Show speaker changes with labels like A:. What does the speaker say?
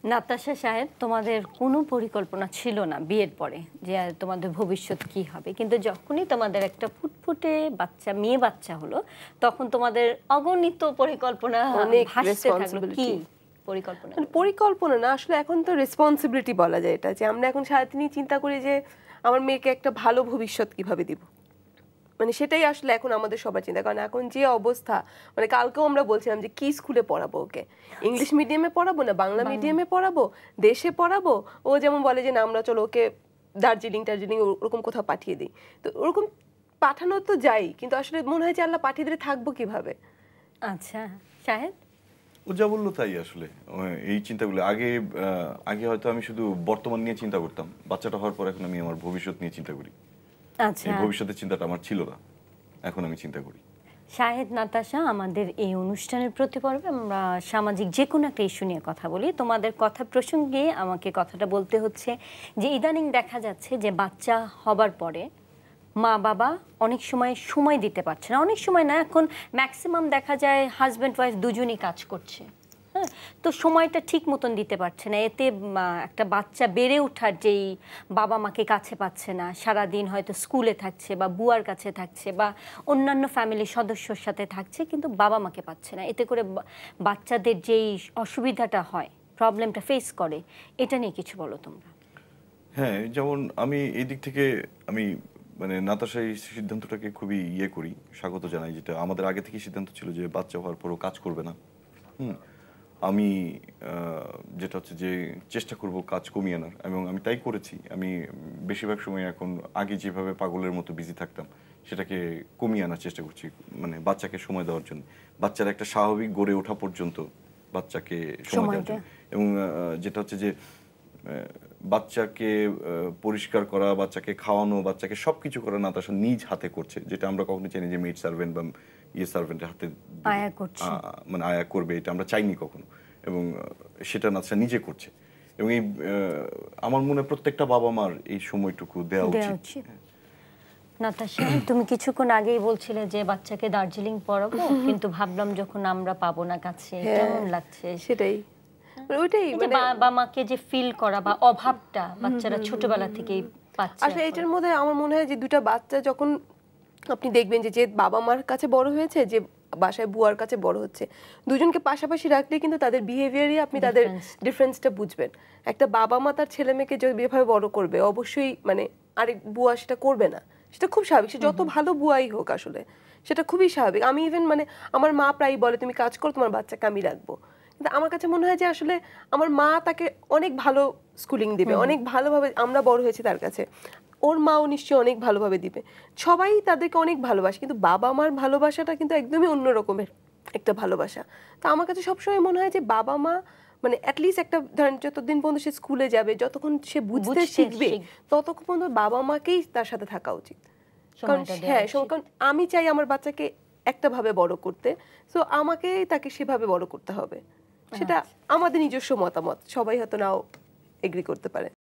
A: নাতাশা সাহেব, তোমাদের কোনো পরিকল্পনা ছিল না বিয়ের পরে যে তোমাদের ভবিষ্যৎ কি হবে, কিন্তু যখনই তোমাদের একটা ফুটফুটে বাচ্চা, মেয়ে বাচ্চা হলো, তখন তোমাদের অগণিত পরিকল্পনা ভাসতে থাকলো। কি পরিকল্পনা?
B: পরিকল্পনা না, আসলে এখন তো রেসপন্সিবিলিটি বলা যায় এটা, যে আমরা এখন সারাদিনই চিন্তা করি যে আমার মেয়েকে একটা ভালো ভবিষ্যৎ কিভাবে দিব। মানে সেটাই আসলে এখন আমাদের সবার চিন্তা, কারণ এখন যে অবস্থা, মানে কালকেও আমরা বলছিলাম যে কি স্কুলে পড়াবো ওকে, ইংলিশ মিডিয়ামে পড়াবো না বাংলা মিডিয়ামে পড়াবো, দেশে পড়াবো। ও যেমন বলে যে না আমরা চলো ওকে দার্জিলিং ওরকম কোথাও পাঠিয়ে দিই, তো ওরকম পাঠানো তো যাই, কিন্তু আসলে মনে হয় যে আল্লাহ পাঠিয়ে দিলে থাকবো কিভাবে।
A: আচ্ছা শাহেদ,
C: ও যা বললো তাই আসলে এই চিন্তাগুলো আগে আগে হয়তো আমি শুধু বর্তমান নিয়ে চিন্তা করতাম, বাচ্চাটা হওয়ার পর এখন আমি আমার ভবিষ্যৎ নিয়ে চিন্তা করি।
A: আচ্ছা,
C: এই ভবিষ্যতের চিন্তাটা আমার ছিল না, এখন আমি চিন্তা করি।
A: শাহেদ, নাতাশা, আমাদের এই অনুষ্ঠানের প্রতি পর্বে আমরা সামাজিক যে কোনো একটা ইস্যু নিয়ে কথা বলি। তোমাদের কথা প্রসঙ্গে আমাকে কথাটা বলতে হচ্ছে যে ইদানিং দেখা যাচ্ছে যে বাচ্চা হবার পরে মা বাবা অনেক সময় দিতে পারছে না। অনেক সময় না, এখন ম্যাক্সিমাম দেখা যায় হাজব্যান্ড ওয়াইফ দুজনই কাজ করছে। হ্যাঁ, তো সময়টা ঠিক মতন দিতে পারছে না। এতে একটা বাচ্চা বেড়ে ওঠার যেই বাবা মাকে কাছে পাচ্ছে না, সারাদিন হয়তো স্কুলে থাকছে বা বুয়ার কাছে থাকছে বা অন্যান্য ফ্যামিলির সদস্যর সাথে থাকছে, কিন্তু বাবা মাকে পাচ্ছে না। এতে করে বাচ্চাদের যেই অসুবিধাটা হয়, প্রবলেমটা ফেস করে, এটা নিয়ে কিছু বলো তোমরা।
C: হ্যাঁ, যেমন আমি এই দিক থেকে আমি মানে নাতাশা এই সিদ্ধান্তটাকে খুবই করি, স্বাগত জানাই। যেটা আমাদের আগে থেকে সিদ্ধান্ত ছিল যে বাচ্চা হওয়ার পরও কাজ করবে না। আমি যেটা হচ্ছে যে চেষ্টা করব কাজ কমিয়ে আনার, এবং আমি তাই করেছি। আমি বেশিরভাগ সময় এখন আগে যেভাবে পাগলের মতো বিজি থাকতাম সেটাকে কমিয়ে আনার চেষ্টা করছি, মানে বাচ্চাকে সময় দেওয়ার জন্য, বাচ্চার একটা স্বাভাবিক গড়ে ওঠা পর্যন্ত বাচ্চাকে সময় দেওয়ার জন্য। এবং যেটা হচ্ছে যে বাচ্চাকে পরিষ্কার করা, বাচ্চাকে খাওয়ানো, বাচ্চাকে সবকিছু করা নাতাশা নিজ হাতে করছে, যেটা আমরা কখনো চাইনি যে মেড সার্ভেন্ট বা সার্ভেন্টের হাতে মানে আয়া করবে, এটা আমরা চাইনি কখনো। এবং সেটা নাতাশা নিজে করছে, এবং এই আমার মনে হয় প্রত্যেকটা বাবা মার এই সময়টুকু দেওয়া উচিত।
A: নাতাশা, তুমি কিছুক্ষণ আগেই বলছিলে যে বাচ্চাকে দার্জিলিং পড়াবো, কিন্তু ভাবলাম যখন আমরা পাবো না কাছে, কেমন লাগছে?
B: সেটাই ওইটাই,
A: বাবা মাকে যে ফিল করা বা অভাবটা বাচ্চারা ছোটবেলা থেকেই পাচ্ছে।
B: আসলে এটার মধ্যে আমার মনে হয় যে দুটা বাচ্চা যখন আপনি দেখবেন যে বাবা মার কাছে বড় হয়েছে, যে বাসায় বুয়ার কাছে বড় হচ্ছে, দুজনকে পাশাপাশি রাখলে কিন্তু তাদের বিহেভিয়ারই আপনি তাদের ডিফারেন্সটা বুঝবেন। একটা বাবা মা তার ছেলে মেয়েকে যেভাবে বড় করবে, অবশ্যই মানে আরেক বুয়া সেটা করবে না, সেটা খুব স্বাভাবিক। সে যত ভালো বুয়াই হোক, আসলে সেটা খুবই স্বাভাবিক। আমি ইভেন মানে আমার মা প্রায় বলে তুমি কাজ করো, তোমার বাচ্চাকে আমি রাখবো। কিন্তু আমার কাছে মনে হয় যে আসলে আমার মা তাকে অনেক ভালো স্কুলিং দিবে, অনেক ভালোভাবে আমরা বড় হয়েছি তার কাছে, ওর মাও নিশ্চয়ই অনেক ভালোভাবে দিবে। সবাই তাদেরকে অনেক ভালোবাসে, কিন্তু বাবা মার ভালোবাসাটা কিন্তু একদমই অন্য রকমের একটা ভালোবাসা। তো আমার কাছে সবসময় মনে হয় যে বাবা মা মানে অ্যাটলিস্ট একটা ধরেন যতদিন পর্যন্ত সে স্কুলে যাবে, যতক্ষণ সে বুঝতে শিখবে, ততক্ষণ পর্যন্ত বাবা মাকেই তার সাথে থাকা উচিত। কারণ হ্যাঁ, কারণ আমি চাই আমার বাচ্চাকে একটা ভাবে বড় করতে, সো আমাকেই তাকে সেভাবে বড় করতে হবে। সেটা আমাদের নিজস্ব মতামত, সবাই হয়তো নাও এগ্রি করতে পারে।